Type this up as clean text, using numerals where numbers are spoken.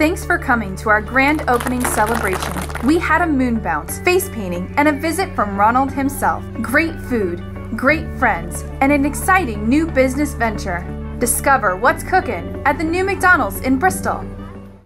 Thanks for coming to our grand opening celebration. We had a moon bounce, face painting, and a visit from Ronald himself. Great food, great friends, and an exciting new business venture. Discover what's cooking at the new McDonald's in Bristol.